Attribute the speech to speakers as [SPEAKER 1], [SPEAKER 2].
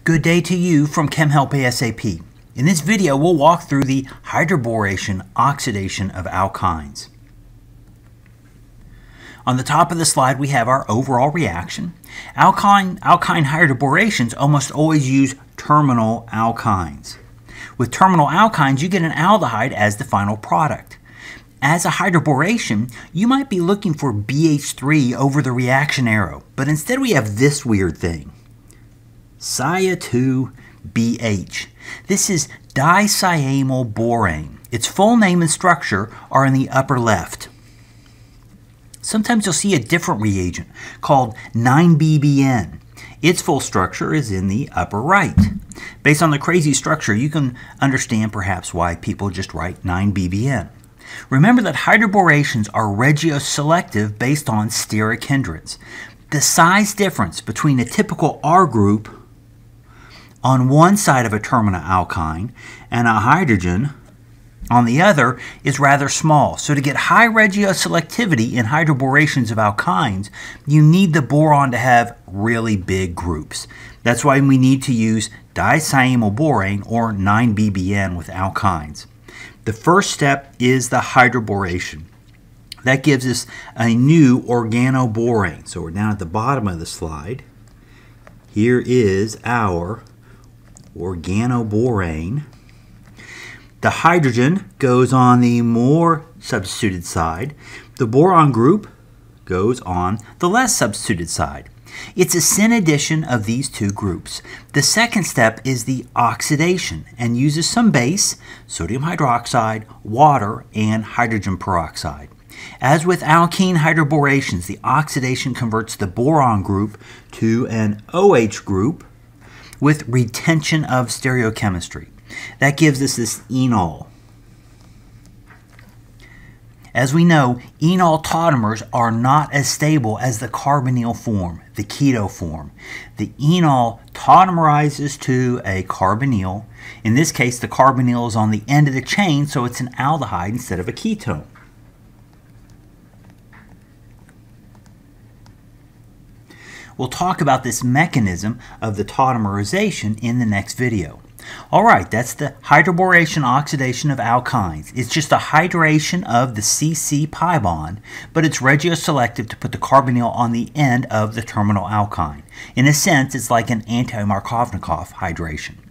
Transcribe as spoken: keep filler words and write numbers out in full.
[SPEAKER 1] Good day to you from Chem Help ASAP. In this video, we'll walk through the hydroboration-oxidation of alkynes. On the top of the slide, we have our overall reaction. Alkyne, alkyne hydroborations almost always use terminal alkynes. With terminal alkynes, you get an aldehyde as the final product. As a hydroboration, you might be looking for B H three over the reaction arrow, but instead we have this weird thing. S I A two B H. This is disiamylborane. Its full name and structure are in the upper left. Sometimes you'll see a different reagent called nine B B N. Its full structure is in the upper right. Based on the crazy structure, you can understand perhaps why people just write nine B B N. Remember that hydroborations are regioselective based on steric hindrance. The size difference between a typical R group on one side of a terminal alkyne and a hydrogen on the other is rather small. So to get high regioselectivity in hydroborations of alkynes, you need the boron to have really big groups. That's why we need to use disiamylborane or nine B B N with alkynes. The first step is the hydroboration. That gives us a new organoborane. So we're down at the bottom of the slide. Here is our organoborane. The hydrogen goes on the more substituted side. The boron group goes on the less substituted side. It's a syn addition of these two groups. The second step is the oxidation and uses some base, sodium hydroxide, water, and hydrogen peroxide. As with alkene hydroborations, the oxidation converts the boron group to an OH group with retention of stereochemistry. That gives us this enol. As we know, enol tautomers are not as stable as the carbonyl form, the keto form. The enol tautomerizes to a carbonyl. In this case, the carbonyl is on the end of the chain, so it's an aldehyde instead of a ketone. We'll talk about this mechanism of the tautomerization in the next video. Alright, that's the hydroboration-oxidation of alkynes. It's just a hydration of the C C pi bond, but it's regioselective to put the carbonyl on the end of the terminal alkyne. In a sense, it's like an anti-Markovnikov hydration.